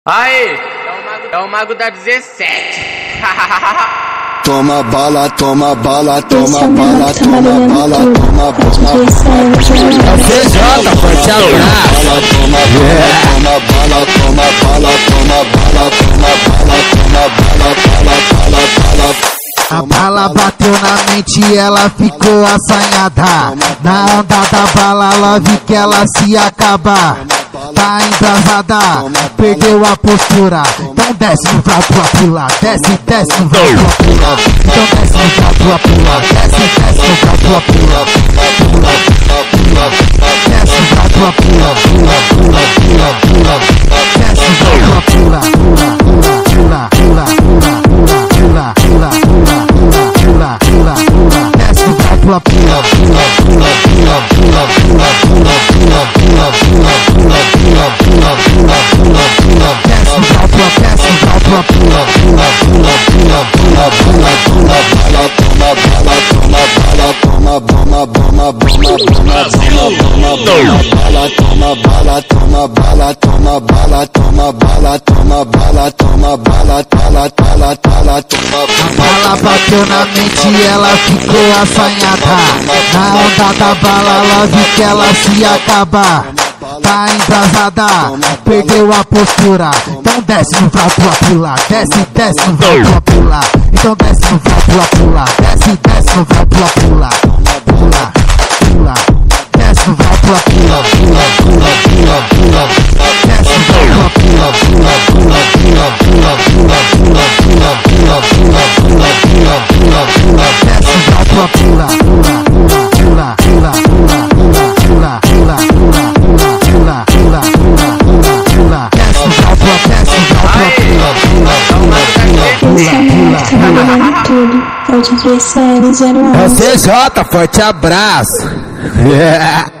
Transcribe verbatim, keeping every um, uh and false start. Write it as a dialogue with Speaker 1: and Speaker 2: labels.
Speaker 1: Aê, é o mago, é o mago da dezessete.
Speaker 2: Toma bala, toma bala, toma bala, toma bala, toma bala.
Speaker 3: É o C J, forte abraço.
Speaker 2: Toma bala, toma bala, toma bala, toma bala, toma bala, toma bala, bala, bala.
Speaker 3: A bala bateu na mente, ela ficou assanhada. Na onda da bala, ela viu que ela se acabar. Tá embrasada, perdeu a postura. Então desce no prato a pular, desce, desce no prato a pular. Então desce no prato a pular, desce, desce no prato a pular. Pula, pula, desce no prato a pular, pula, pula, pula, pula. Desce no prato a pular, pula, pula, pula, pula, pula, pula, pula, pula, pula, pula, pula. Desce no prato a pular, pula, pula, pula, pula, pula, pula, pula, pula, pula, pula, pula, pula, pula, pula, pula. Desce no prato a, desce no prato a pula, pula, pula, pula, pula, pula, pula,
Speaker 2: Bala, toma bala, toma bala, toma bomba, bomba, bomba, bomba, bomba, bala, toma bala, toma bala, toma bala, toma bala, toma bala, toma bala, tala, tala, tala, toma
Speaker 3: a bala bateu na mente, ela ficou assanhada. Na onda da bala, ela viu que ela se acabar. Tá embrasada, perdeu a postura. Então desce no prato a pular, desce, desce no prato a pular. Então desce no prato a pular, desce, desce no prato a pular. Pula, pula, desce no prato a pular, pula, pula, pula, pula. Desce no prato a pular, pula, pula, pula, pula, pula, pula, pula, pula, pula, pula, pula, pula, pula. Desce no prato a pular, pula, pula, pula, pula, pula, pula, pula, pula, pula, pula, pula, pula, pula. Desce no prato a, desce no prato a pula, pula, pula, pula, pula, pula.
Speaker 4: Tudo, pode crescer, zero
Speaker 3: É o C J, forte abraço.